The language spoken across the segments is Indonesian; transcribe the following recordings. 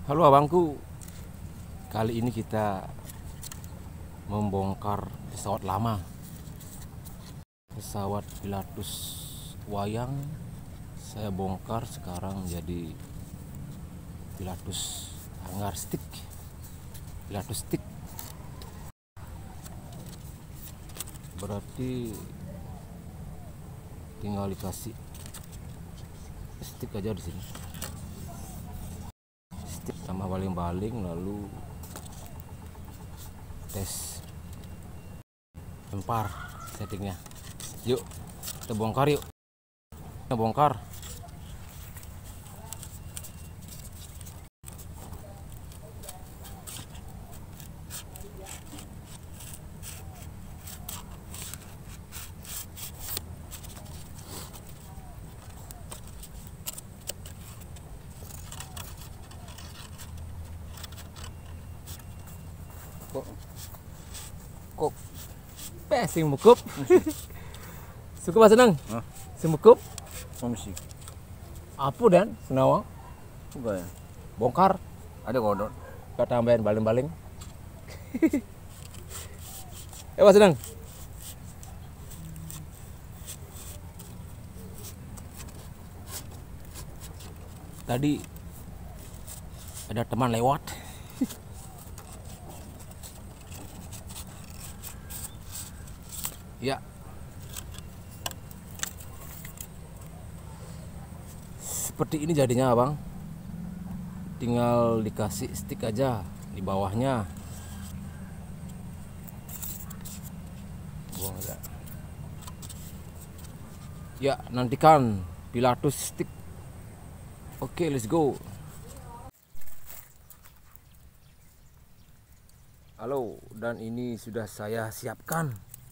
Halo abangku, kali ini kita membongkar pesawat lama, pesawat Pilatus wayang. Saya bongkar sekarang jadi Pilatus hangar stick, Pilatus stick. Berarti tinggal dikasih stick aja di sini. Sama baling-baling, lalu tes lempar settingnya. Yuk kita bongkar, yuk kita bongkar. Kok sing mukup. Suka bahasa nang? Sing mukup. Musik. Apa dan senawang? Juga ya. Bongkar. Ada kodok. Kau tambahin baling-baling. Bahasa nang? Tadi ada teman lewat. Ya, seperti ini jadinya abang. Tinggal dikasih stick aja di bawahnya. Buang aja. Ya, nantikan Pilatus stick. Oke, let's go. Halo, dan ini sudah saya siapkan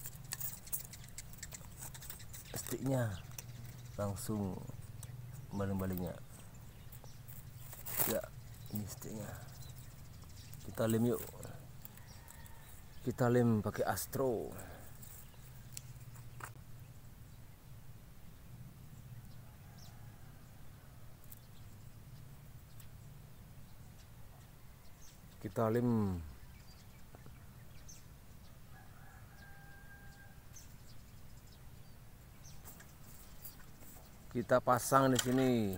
sticknya, langsung baling-balingnya. Ya, ini sticknya. Kita lem yuk. Kita lem pakai Astro. Kita lem. Kita pasang di sini.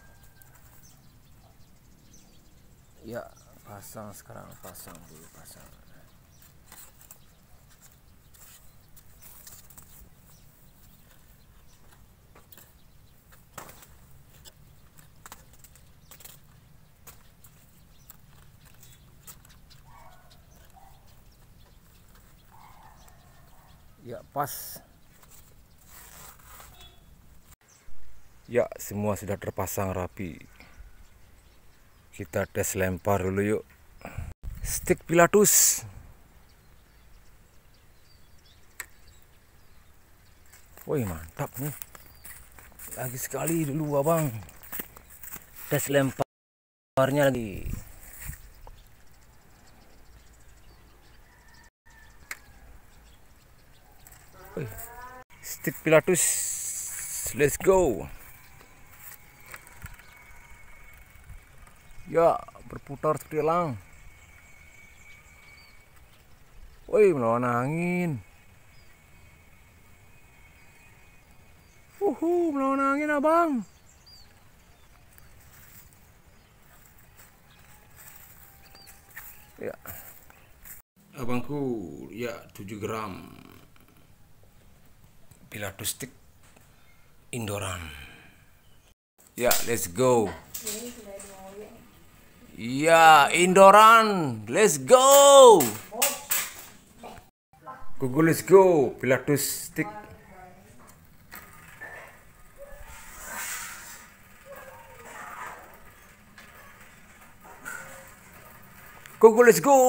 Ya, pasang sekarang, pasang dulu, pasang. Ya, pas. Ya, semua sudah terpasang rapi. Kita tes lempar dulu yuk. Stick Pilatus. Woi, mantap nih. Lagi sekali dulu abang. Tes lemparnya lagi. Woi, stick Pilatus. Let's go. Ya, berputar seperti elang. Woi, melawan angin. Melawan angin abang. Ya, abangku, ya 7 gram Pilatus stick Indoran. Ya, let's go. Ya, Indoran, let's go. Google, let's go. Pilatus stick. Google, let's go.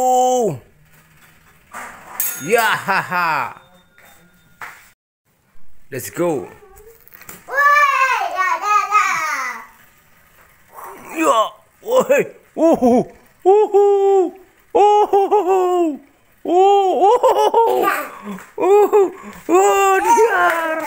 Ya, haha. Let's go. Ya, woi. Oh, dia